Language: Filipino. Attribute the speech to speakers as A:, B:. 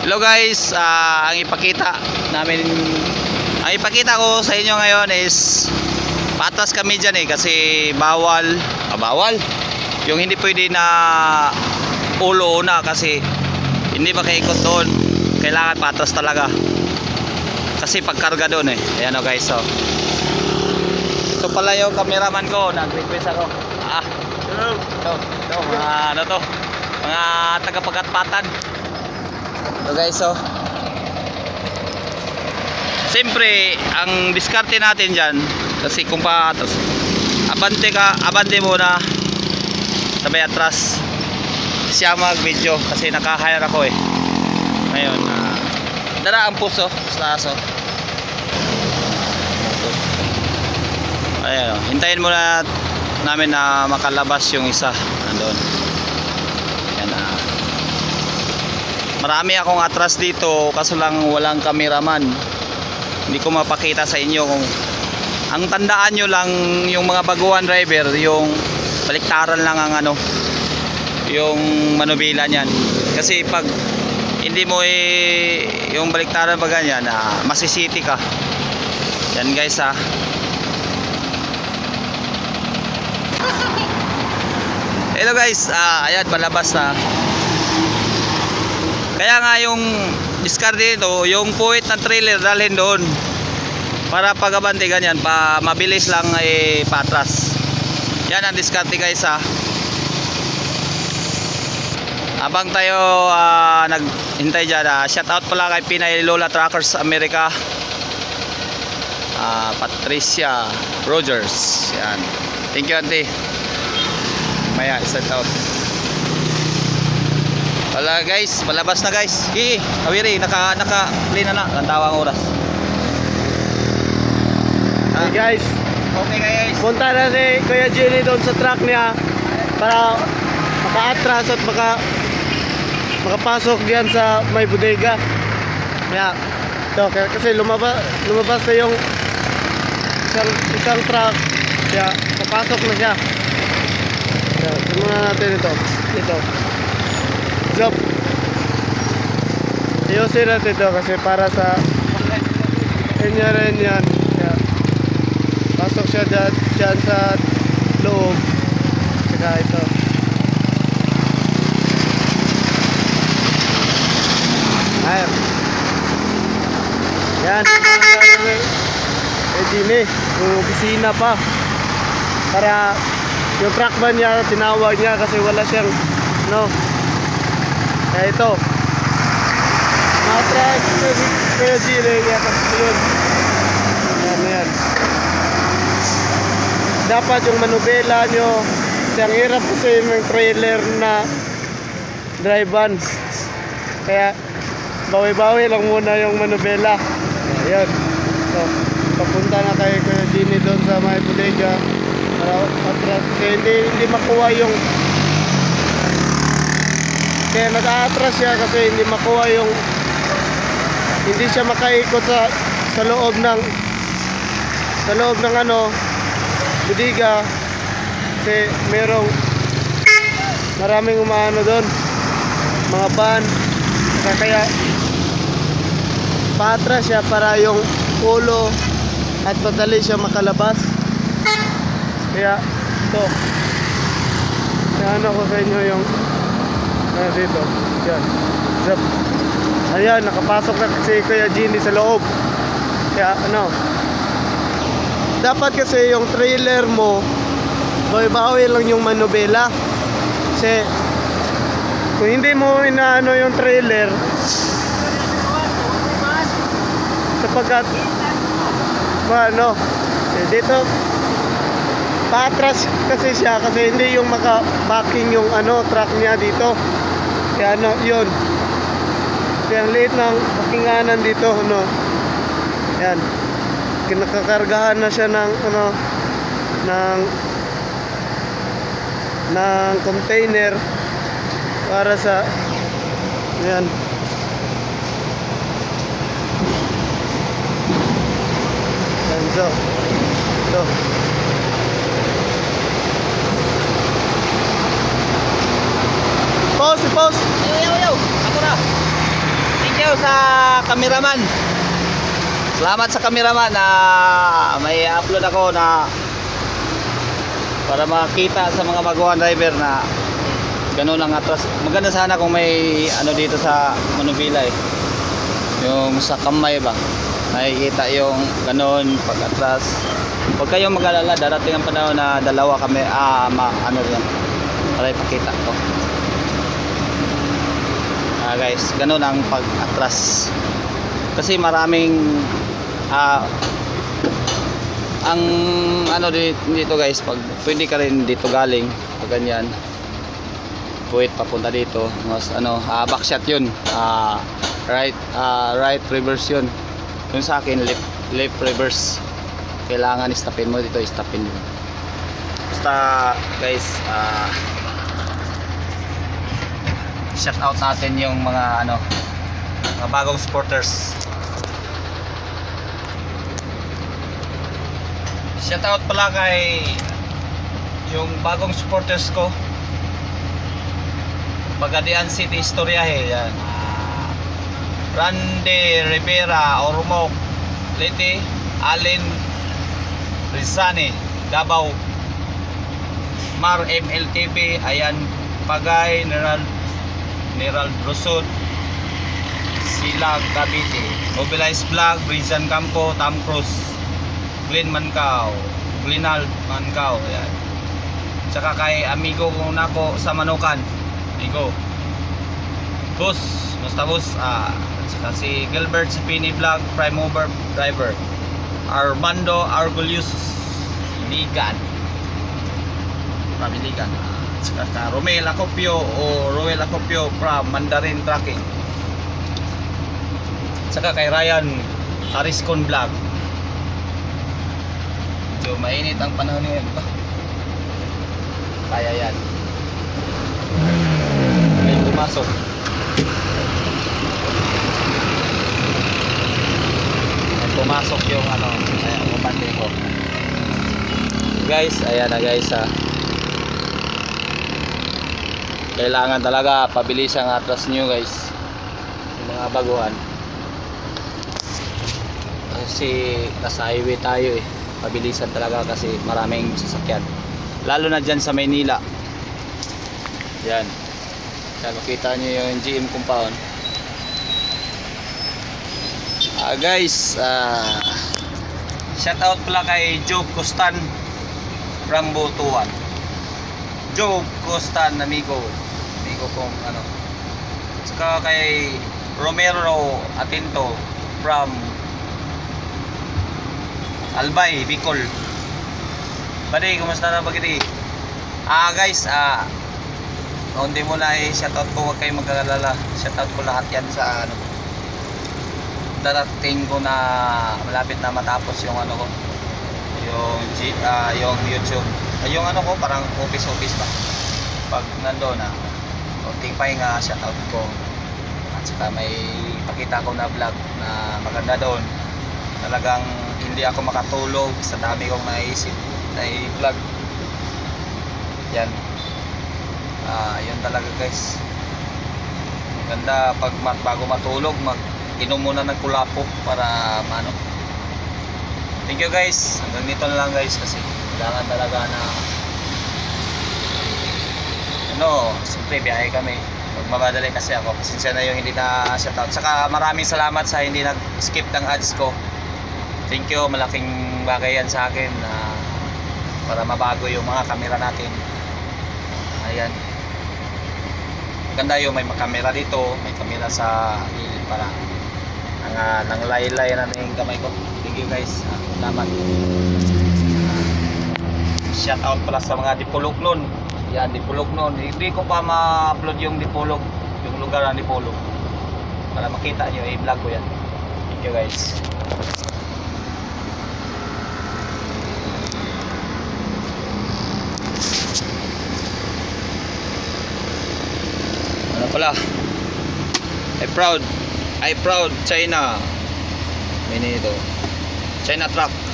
A: Hello guys, ang ipakita ko sa inyo ngayon is patas kami dyan kasi bawal yung hindi pwede na ulo na kasi hindi makaikot doon, kailangan patas talaga kasi pagkarga doon ayan o guys, so pala yung cameraman ko, nag-request ako ito mga tagapagkatpatan. So guys, so siyempre ang diskarte natin dyan kasi kung patas abante muna sabay atras siya mag video kasi naka-hire ako ngayon dara ang puso sa aso. Ayan, hintayin muna namin na makalabas yung isa nandun. Ayan, marami akong atras dito kaso lang walang cameraman, hindi ko mapakita sa inyo. Kung ang tandaan nyo lang yung mga baguhan driver, yung baliktaran lang ang yung manubila niyan kasi pag hindi mo yung baliktaran pa ganyan masisiti ka. Yan guys hello guys, ayan palabas na. Kaya nga yung discard dito, yung puwit ng trailer dalhin doon para pagabante ganyan, mabilis lang patras. Yan ang discard guys Abang tayo naghintay dyan, shout out pala kay Pinay Lola Truckers America, Patricia Rogers. Yan, thank you auntie. Maya, shout out. Wala guys, palabas na guys. Kawiri, naka-play na lang. Ang tawang oras.
B: Hey guys,
A: okay guys.
B: punta na si Kuya Jenny doon sa truck niya para maka-atras at makapasok diyan sa may bodega. Kaya, kasi lumabas na yung isang truck. Kaya, papasok na siya. Tingnan natin ito. Zop. Ayusin natin ito kasi para sa kanya rin yan. Kaya, pasok siya dyan sa loob. Saka ito. Ayan. Yan. Gini, yung opisina pa. Para yung truckman niya, tinawag niya kasi wala siyang kaya ito matras kaya Gini kaya yun. Ayan. Dapat yung manubela nyo kasi ang hirap kasi yung trailer na drive-an, kaya bawi-bawi lang muna yung manubela. Ayan, so papunta na kayo Kuya Gini doon sa may bodega para atras kasi hindi makuha yung, kaya nag-a-atras siya kasi hindi makuha yung, hindi siya makaikot sa loob ng bodega kasi maraming umaano doon, mga van, kaya paatras siya para yung ulo at madali siya makalabas. Kaya ito, ano ko sa inyo yung dito, yan. Ayan, nakapasok na kasi Kuya Gini sa loob. Kaya dapat kasi yung trailer mo bawi-bawi lang yung manubela kasi kung hindi mo inaano yung trailer sapagkat dito patras kasi siya kasi hindi yung maka-backing yung truck niya dito. Kaya yun. Kaya ang liit ng backinganan dito yan. Kinakakargahan na siya ng ng container para sa yan. So ito pause.
A: Yo. Ako na. Thank you. sa cameraman. Salamat sa cameraman na may upload ako na para makita sa mga baguhan driver na ganun ang atras. Maganda sana kung may ano dito sa Manubila eh. Yung sa kamay ba. Nakikita yung ganun pag atras. Huwag kayong mag-alala, darating ang panahon na dalawa kami ano yan. Para ipakita ko. Guys, ganun ang pag-atras. Kasi maraming ang ano dito guys, pag pwede ka rin dito galing pag ganyan puwit papunta dito mas ano backshot yun, right reverse yun. Yung sa akin left reverse, kailangan stopin mo dito, stopin mo. Basta guys, shout out natin yung mga ano mga bagong supporters. Shout out pala kay yung bagong supporters ko, Bagadian City Istoryahe yan. Randy Rivera Ormoc Liti, Allen Rizani Davao, Mar MLTV, ayan Pagay Neral Brusod, Silag Cavite, Mobilize Vlog, Rizan Campo, Tom Cruise, Glenn Mancao, Glenald Mancao, ayan. Tsaka kay amigo ko nako sa Manukan, amigo Bus, basta Bus, tsaka si Gilbert Sapini Vlog, Prime Mover Driver, Armando Argulius Ligan, Ligan, tsaka ka Romel Acopio o Roel Acopio from Mandarin Trucking, tsaka kay Ryan Ariscon Vlog. So mainit ang panahon ngayon ba? Kaya yan. May pumasok. May pumasok yung ano, ayan, kumante ko. Guys, ayan na guys kailangan talaga pabilis ang atras nyo guys. Yung mga baguhan. Kasi nasa highway tayo eh. Pabilisan talaga kasi maraming sasakyan, lalo na dyan sa Maynila. Yan, makita nyo yung GM compound. Guys, shout out pala kay Job Costan from Butuan. Job Costan, amigo kong ano. Saka kay Romero Atinto from Albay, Bicol. Buddy, kumusta na bagiti? Guys, hindi mo na shoutout ko, huwag kayong mag-alala. Shoutout ko lahat yan sa ano. Darating ko na malapit na matapos yung ano ko. Yung YouTube. Yung ano ko, parang office ba. Pag nandoon na, konting pahinga, shoutout ko. At saka may pakita ko na vlog na maganda doon. Talagang hindi ako makatulog sa dami kong naisip na i-vlog. Yan. Yun talaga guys. Maganda pag bago matulog, mag-inom muna ng kulapo para ano. Thank you guys. Hanggang dito na lang guys kasi kailangan talaga na ano, siyempre biyahe kami. Magmamadali kasi ako. Pasensya na yung hindi na shoutout. Saka maraming salamat sa hindi nag-skip ng ads ko. Thank you, malaking bagay yan sa akin para mabago yung mga kamera natin. Ayan. Ganda yung may kamera dito, may kamera sa gilid para nanglaylay na yung kamay ko. Thank you guys. Salamat. Shout out pala sa mga Dipolog nun. Yan, Dipolog nun. Hindi ko pa ma-upload yung Dipolog, yung lugar ng Dipolog. Para makita nyo, i-vlog ko yan. Thank you guys. Ano pala? I proud China. May nito. China truck.